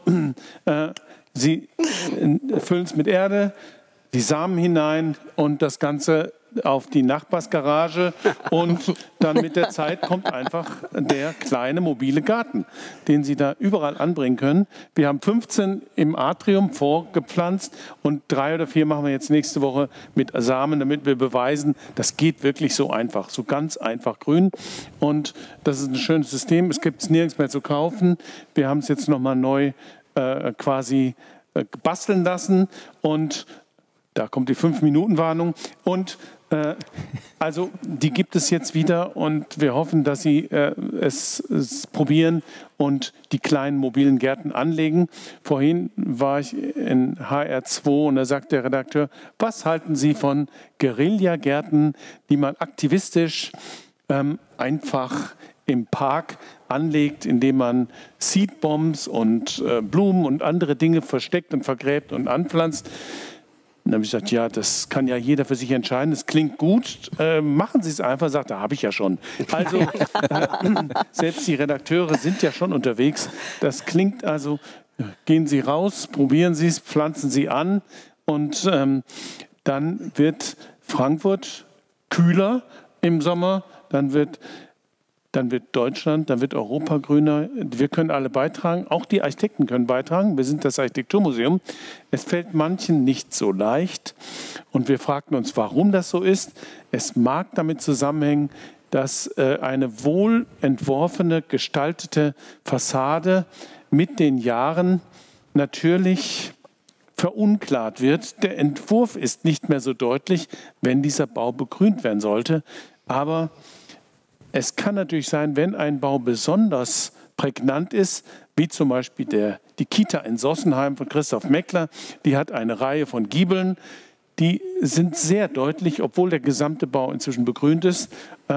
Sie füllen es mit Erde, die Samen hinein und das Ganze auf die Nachbarsgarage und dann mit der Zeit kommt einfach der kleine mobile Garten, den Sie da überall anbringen können. Wir haben 15 im Atrium vorgepflanzt und 3 oder 4 machen wir jetzt nächste Woche mit Samen, damit wir beweisen, das geht wirklich so einfach, so ganz einfach grün. Und das ist ein schönes System, es gibt es nirgends mehr zu kaufen. Wir haben es jetzt nochmal neu quasi basteln lassen und da kommt die 5-Minuten-Warnung und also die gibt es jetzt wieder und wir hoffen, dass Sie es probieren und die kleinen mobilen Gärten anlegen. Vorhin war ich in HR2 und da sagt der Redakteur, was halten Sie von Guerillagärten, die man aktivistisch einfach im Park anlegt, indem man Seedbombs und Blumen und andere Dinge versteckt und vergräbt und anpflanzt. Dann habe ich gesagt, ja, das kann ja jeder für sich entscheiden, das klingt gut, machen Sie es einfach, sagt, da habe ich ja schon. Also selbst die Redakteure sind ja schon unterwegs, das klingt also, gehen Sie raus, probieren Sie es, pflanzen Sie an und dann wird Frankfurt kühler im Sommer, dann wird Deutschland, dann wird Europa grüner. Wir können alle beitragen, auch die Architekten können beitragen. Wir sind das Architekturmuseum. Es fällt manchen nicht so leicht und wir fragten uns, warum das so ist. Es mag damit zusammenhängen, dass eine wohl entworfene, gestaltete Fassade mit den Jahren natürlich verunklart wird. Der Entwurf ist nicht mehr so deutlich, wenn dieser Bau begrünt werden sollte. Aber es kann natürlich sein, wenn ein Bau besonders prägnant ist, wie zum Beispiel die Kita in Sossenheim von Christoph Meckler, die hat eine Reihe von Giebeln, die sind sehr deutlich, obwohl der gesamte Bau inzwischen begrünt ist.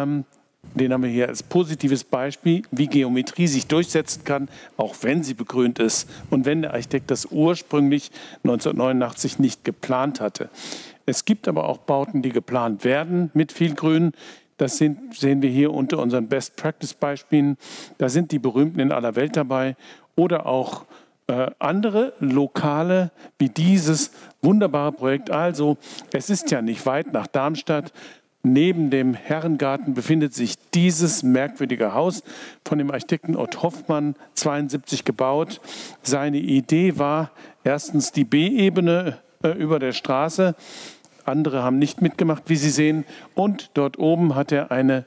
Den haben wir hier als positives Beispiel, wie Geometrie sich durchsetzen kann, auch wenn sie begrünt ist und wenn der Architekt das ursprünglich 1989 nicht geplant hatte. Es gibt aber auch Bauten, die geplant werden mit viel Grün. Das sehen wir hier unter unseren Best-Practice-Beispielen. Da sind die Berühmten in aller Welt dabei oder auch andere Lokale wie dieses wunderbare Projekt. Also es ist ja nicht weit nach Darmstadt. Neben dem Herrengarten befindet sich dieses merkwürdige Haus von dem Architekten Ott Hoffmann, 72 gebaut. Seine Idee war erstens die B-Ebene über der Straße. Andere haben nicht mitgemacht, wie Sie sehen. Und dort oben hat er einen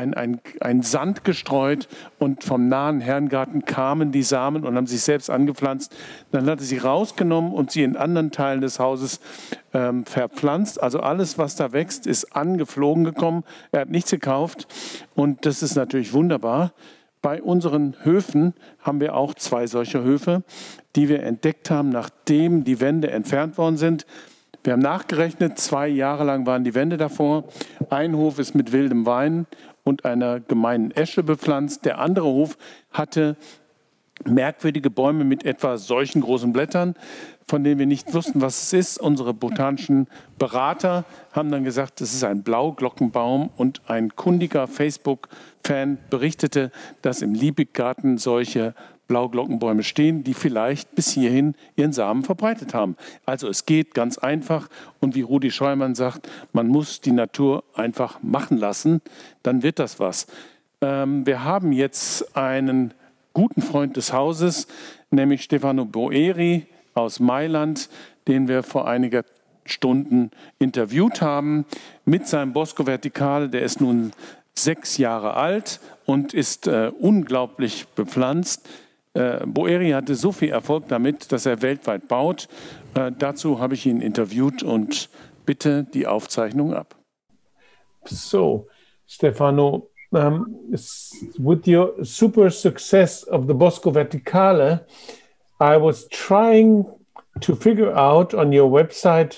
Sand gestreut und vom nahen Herrengarten kamen die Samen und haben sich selbst angepflanzt. Dann hat er sie rausgenommen und sie in anderen Teilen des Hauses verpflanzt. Also alles, was da wächst, ist angeflogen gekommen. Er hat nichts gekauft und das ist natürlich wunderbar. Bei unseren Höfen haben wir auch 2 solche Höfe, die wir entdeckt haben, nachdem die Wände entfernt worden sind. Wir haben nachgerechnet, 2 Jahre lang waren die Wände davor. Ein Hof ist mit wildem Wein und einer gemeinen Esche bepflanzt. Der andere Hof hatte merkwürdige Bäume mit etwa solchen großen Blättern, von denen wir nicht wussten, was es ist. Unsere botanischen Berater haben dann gesagt, es ist ein Blauglockenbaum, und ein kundiger Facebook-Fan berichtete, dass im Liebiggarten solche Blauglockenbäume stehen, die vielleicht bis hierhin ihren Samen verbreitet haben. Also es geht ganz einfach, und wie Rudi Scheuermann sagt, man muss die Natur einfach machen lassen, dann wird das was. Wir haben jetzt einen guten Freund des Hauses, nämlich Stefano Boeri aus Mailand, den wir vor einiger Stunden interviewt haben, mit seinem Bosco Verticale. Der ist nun 6 Jahre alt und ist unglaublich bepflanzt. Boeri hatte so viel Erfolg damit, dass er weltweit baut. Dazu habe ich ihn interviewt und bitte die Aufzeichnung ab. So, Stefano, with your super success of the Bosco Verticale, I was trying to figure out on your website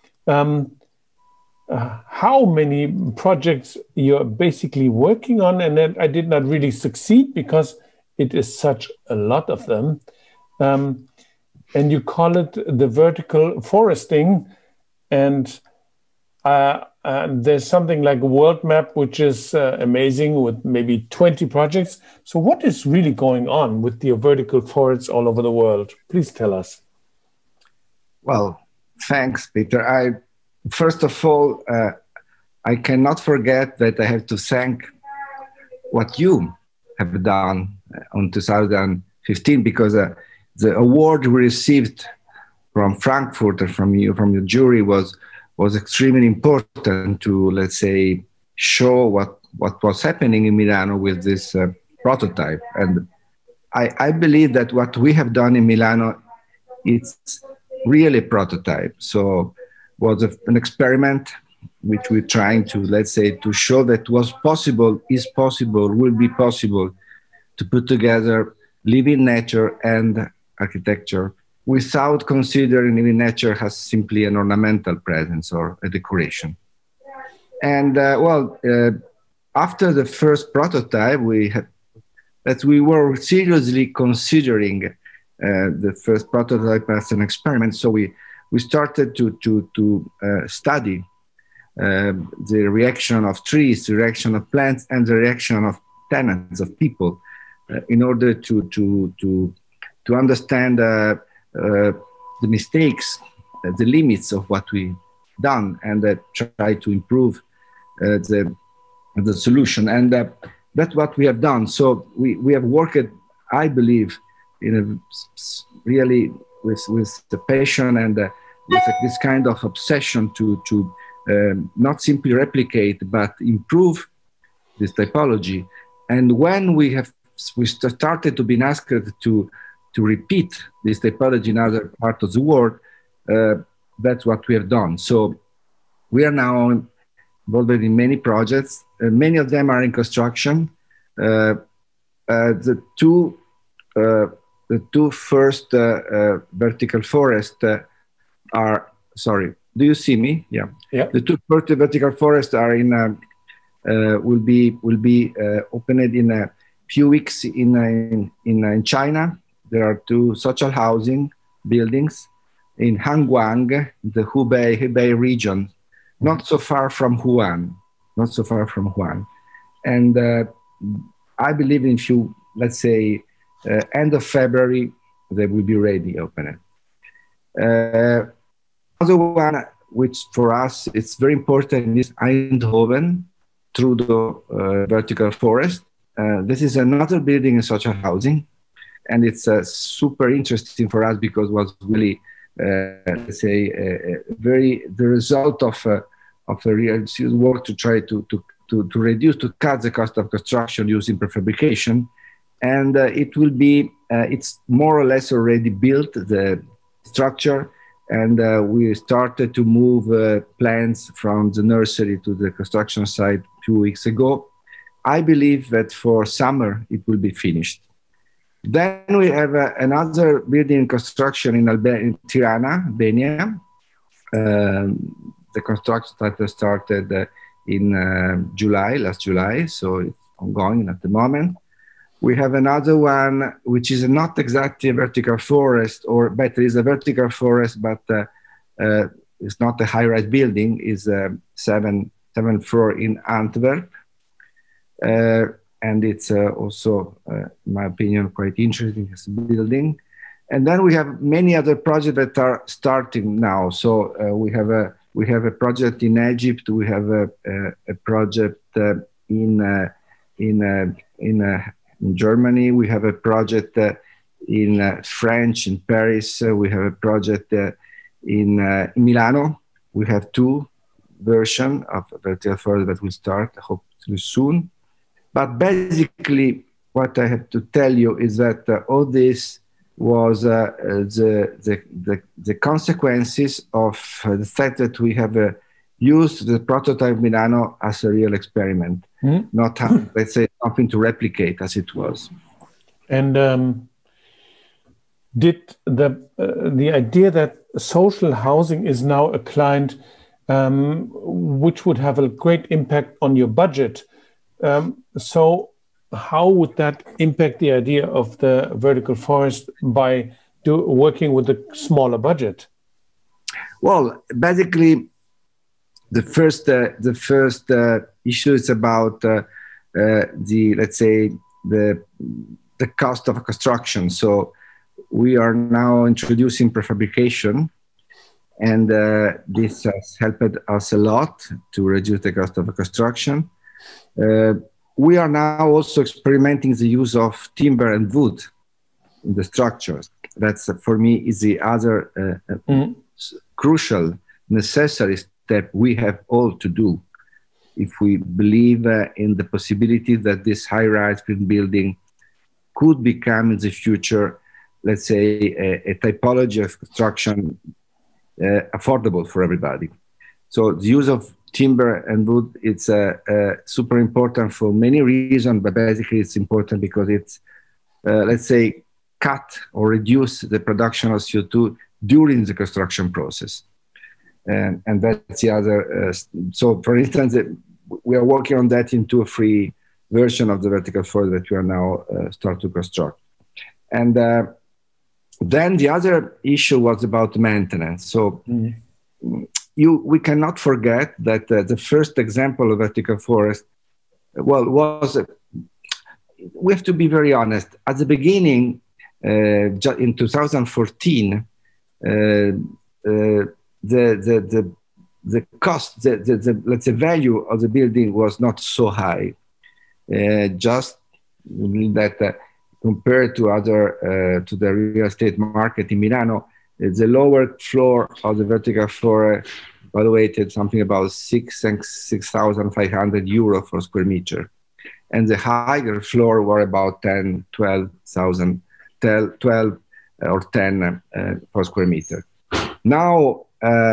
how many projects you're basically working on, and then I did not really succeed because it is such a lot of them. And you call it the vertical foresting, and there's something like a world map, which is amazing, with maybe 20 projects. So what is really going on with the vertical forests all over the world? Please tell us. Well, thanks, Peter. First of all, I cannot forget that I have to thank what you have done on 2015, because the award we received from Frankfurt and from your jury was extremely important to, let's say, show what was happening in Milano with this prototype. And I believe that what we have done in Milano, it's really a prototype. So was an experiment which we're trying to, let's say, to show that was possible, is possible, will be possible to put together living nature and architecture without considering living nature as simply an ornamental presence or a decoration. And after the first prototype, we were seriously considering the first prototype as an experiment. So we started to study the reaction of trees, the reaction of plants, and the reaction of tenants, of people, in order to understand the mistakes, the limits of what we've done, and try to improve the solution. And that's what we have done. So we have worked, I believe, in a really with the passion and with this kind of obsession to not simply replicate, but improve this typology. And when we started to be asked to repeat this typology in other parts of the world, that's what we have done. So we are now involved in many projects. Many of them are in construction. The two first vertical forests are, sorry, do you see me? Yeah. Yeah. The two first vertical forests are in, will be opened in a few weeks in China. There are 2 social housing buildings in Hangguang, the Hubei region, not so far from Wuhan, And I believe in few, let's say, end of February, they will be ready, open it. Other one, which for us, it's very important, is Eindhoven, through the vertical forest. This is another building in social housing. And it's super interesting for us because it was really, let's say, the result of a real work to try to cut the cost of construction using prefabrication. And it will be, it's more or less already built, the structure. And we started to move plants from the nursery to the construction site a few weeks ago. I believe that for summer, it will be finished. Then we have another building construction in Tirana, Albania, The construction started in last July, so it's ongoing at the moment. We have another one, which is not exactly a vertical forest, or better, is a vertical forest, but it's not a high-rise building. It's a seventh floor in Antwerp. And it's also, in my opinion, quite interesting as a building. And then we have many other projects that are starting now. So we have a project in Egypt. We have a project in Germany. We have a project in French in Paris. We have a project in Milano. We have 2 versions of vertical forest that will start hopefully soon. But basically, what I have to tell you is that all this was the consequences of the fact that we have used the prototype Milano as a real experiment, not, let's say, something to replicate as it was. And did the idea that social housing is now a client which would have a great impact on your budget, so how would that impact the idea of the vertical forest by working with a smaller budget? Well, basically, the first issue is about let's say the cost of construction. So we are now introducing prefabrication, and this has helped us a lot to reduce the cost of construction. We are now also experimenting the use of timber and wood in the structures. That's, for me, is the other crucial, necessary step we have all to do if we believe in the possibility that this high-rise green building could become in the future, let's say, a typology of construction affordable for everybody. So the use of timber and wood, it's super important for many reasons, but basically it's important because it's, let's say, cut or reduce the production of CO2 during the construction process. And that's the other, so for instance, we are working on that in 2 or 3 versions of the vertical forest that we are now start to construct. And then the other issue was about maintenance. So we cannot forget that the first example of vertical forest, was, we have to be very honest. At the beginning, in 2014, the cost, let's say, value of the building was not so high. Just that compared to other to the real estate market in Milano, the lower floor of the vertical floor valuated something about 6,500 euro for square meter, and the higher floor were about 10 or 10 per square meter. Now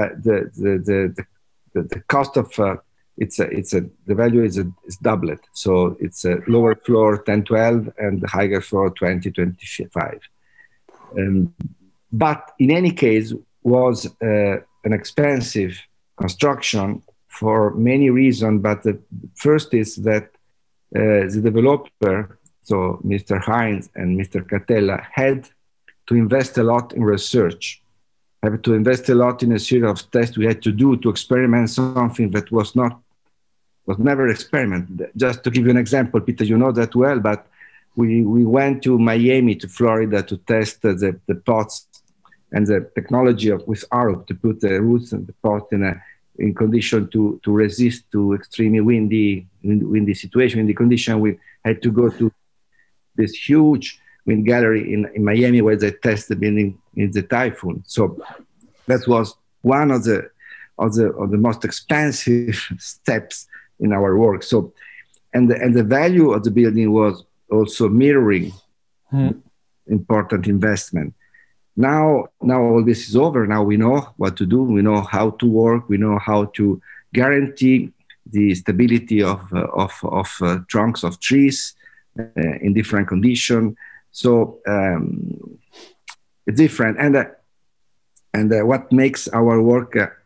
the cost of the value is doubled, so it's a lower floor 10-12 and the higher floor 20-25. But in any case, was an expensive construction for many reasons. But the first is that the developer, so Mr. Heinz and Mr. Catella, had to invest a lot in research, had to invest a lot in a series of tests we had to do to experiment something that was never experimented. Just to give you an example, Peter, you know that well, but we went to Miami, to Florida, to test the pots and the technology with Arup to put the roots and the pot in condition to resist to extremely windy situation. In the condition, we had to go to this huge wind gallery in Miami where they tested in the typhoon. So that was one of the most expensive steps in our work. So, and the value of the building was also mirroring important investment. Now all this is over. Now we know what to do. We know how to work. We know how to guarantee the stability of trunks of trees in different conditions. So it's different. And what makes our work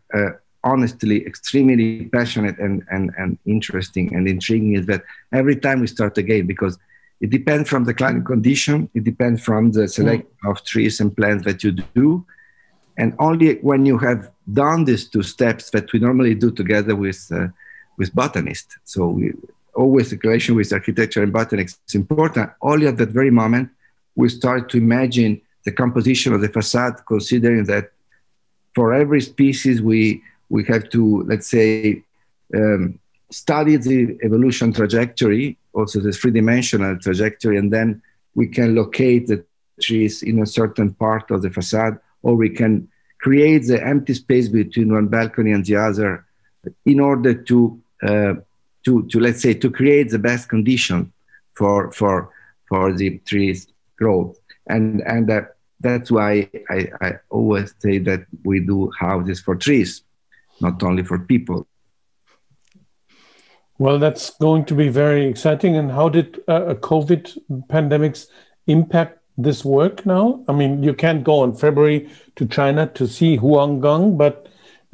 honestly extremely passionate and interesting and intriguing is that every time we start again, because it depends from the climate condition, it depends from the selection of trees and plants that you do. And only when you have done these two steps that we normally do together with botanists. So we always the relation with architecture and botanics is important. Only at that very moment, we start to imagine the composition of the facade, considering that for every species, we have to, let's say, study the evolution trajectory, also the three-dimensional trajectory, and then we can locate the trees in a certain part of the facade, or we can create the empty space between one balcony and the other in order to let's say, to create the best condition for the trees growth. And that's why I always say that we do houses for trees, not only for people. Well, that's going to be very exciting. And how did COVID pandemics impact this work now? I mean, you can't go in February to China to see Huanggang, but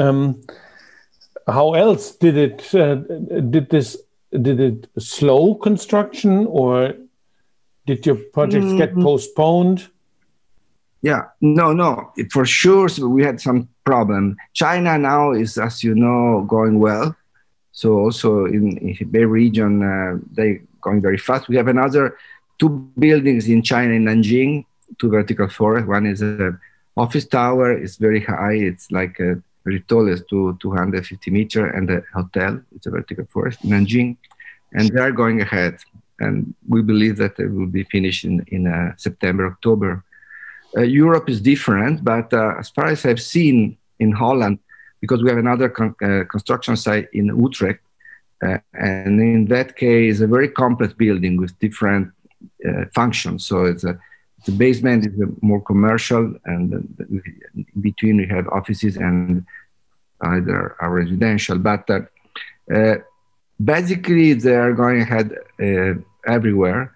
how else did it? Did it slow construction, or did your projects get postponed? Yeah, no, for sure. So we had some problem. China now is, as you know, going well. So also in Hebei region, they going very fast. We have another 2 buildings in China, in Nanjing, 2 vertical forests. One is an office tower. It's very high. It's like very tall, it's 250 meters, and the hotel. It's a vertical forest in Nanjing, and they are going ahead. And we believe that they will be finished in September, October. Europe is different, but as far as I've seen in Holland, because we have another construction site in Utrecht, and in that case, a very complex building with different functions. So the basement is more commercial, and in between we have offices and either a residential. But basically, they are going ahead everywhere.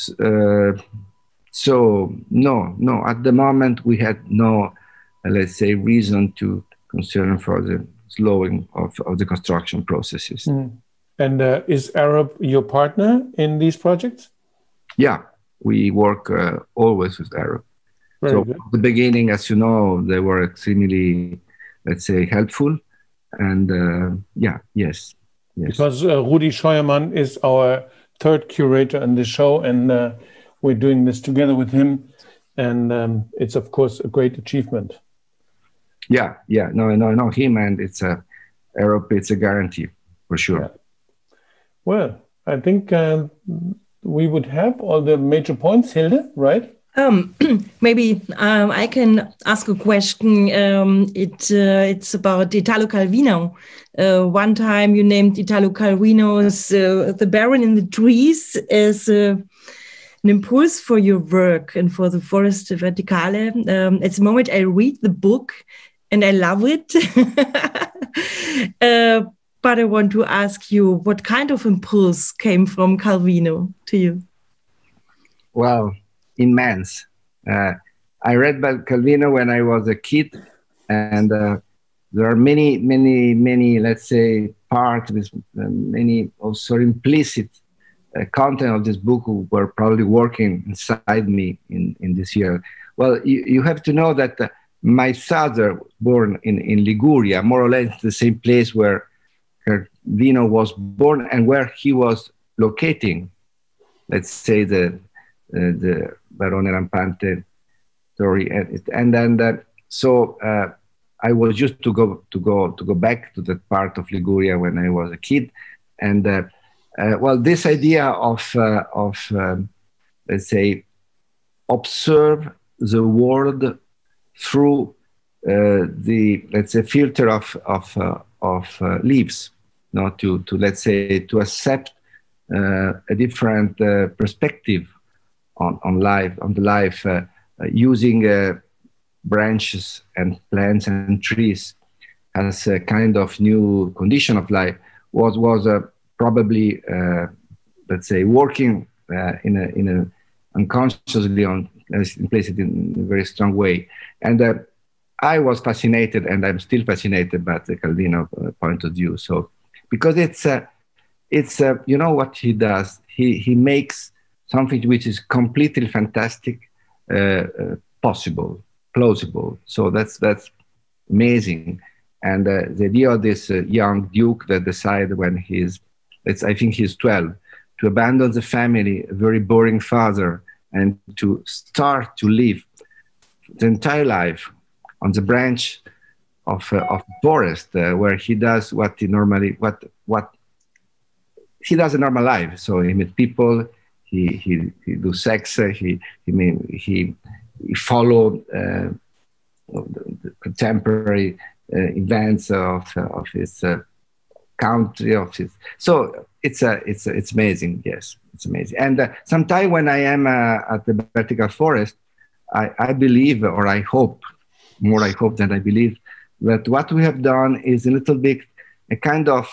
So no, at the moment we had no, let's say, reason to concern for the slowing of the construction processes. And is Arup your partner in these projects? Yeah, we work always with Arup. So good. at the beginning, as you know, they were extremely, let's say, helpful. And yes. Because Rudi Scheuermann is our third curator in the show, and we're doing this together with him. And it's, of course, a great achievement. Yeah. No, him, and it's Arup, it's a guarantee, for sure. Yeah. Well, I think we would have all the major points, Hilde, right? Maybe I can ask a question. It's about Italo Calvino. One time you named Italo Calvino's The Baron in the Trees as an impulse for your work and for the Forest Verticale. At the moment I read the book and I love it. But I want to ask you, what kind of impulse came from Calvino to you? Well, immense. I read about Calvino when I was a kid, and there are many, let's say, parts, many also implicit content of this book who were probably working inside me in this year. Well, you have to know that my father was born in Liguria, more or less the same place where Calvino was born and where he was locating, let's say, the Barone Rampante story, and then so I was used to go back to that part of Liguria when I was a kid, and well, this idea of let's say, observe the world through the, let's say, filter of leaves, not to let's say, to accept a different perspective on the life, using branches and plants and trees as a kind of new condition of life was probably, let's say, working in a unconsciously in place it in a very strong way. And I was fascinated, and I'm still fascinated by the Calvino point of view. So, because it's you know what he does? He makes something which is completely fantastic possible, plausible. So that's amazing. And the idea of this young duke that decided when I think he's 12, to abandon the family, a very boring father, and to start to live the entire life on the branch of forest, where he does what he normally what he does in normal life. So he meets people, he do sex, he follow the contemporary events of his country, so it's amazing. Yes, it's amazing. And sometime when I am at the vertical forest, I believe, or I hope, more I hope than I believe, that what we have done is a little bit a kind of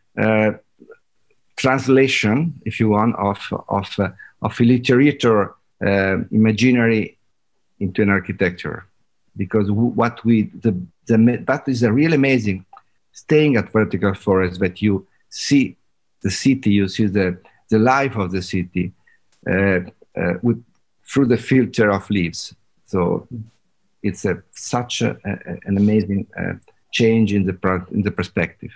translation, if you want, of a literature imaginary into an architecture. Because that is a really amazing, staying at vertical forest, that you see the city, you see the life of the city through the filter of leaves. So it's such an amazing change in the perspective.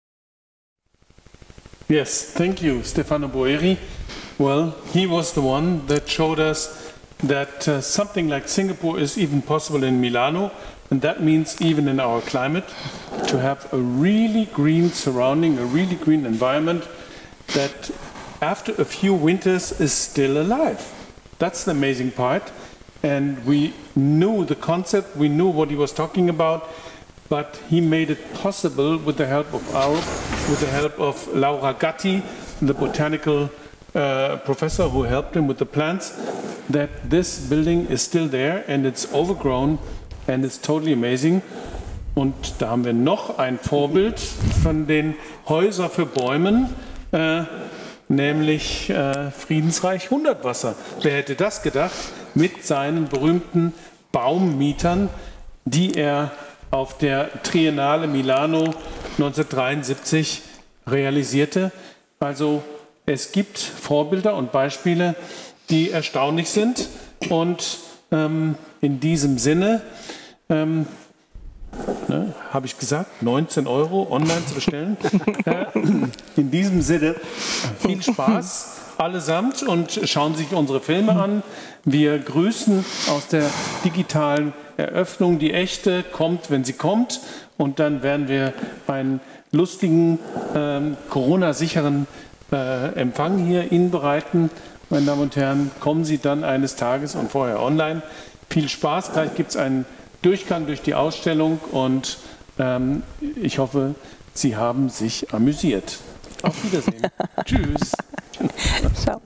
Yes, thank you, Stefano Boeri. Well, he was the one that showed us that something like Singapore is even possible in Milano, and that means even in our climate, to have a really green surrounding, a really green environment that after a few winters is still alive. That's the amazing part. And we knew the concept, we knew what he was talking about, but he made it possible with the help of Arup, with the help of Laura Gatti, the botanical professor who helped him with the plants, that this building is still there and it's overgrown and it's totally amazing. Und da haben wir noch ein Vorbild von den Häusern für Bäumen, nämlich Friedensreich Hundertwasser. Wer hätte das gedacht? Mit seinen berühmten Baummietern, die er auf der Triennale Milano 1973 realisierte. Also es gibt Vorbilder und Beispiele, die erstaunlich sind. Und in diesem Sinne habe ich gesagt, 19 € online zu bestellen. In diesem Sinne viel Spaß allesamt und schauen sich unsere Filme an. Wir grüßen aus der digitalen Eröffnung. Die echte kommt, wenn sie kommt. Und dann werden wir einen lustigen, Corona-sicheren Empfang hier Ihnen bereiten. Meine Damen und Herren, kommen Sie dann eines Tages und vorher online. Viel Spaß. Gleich gibt es einen Durchgang durch die Ausstellung und ich hoffe, Sie haben sich amüsiert. Auf Wiedersehen. Tschüss. Ciao.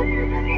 you.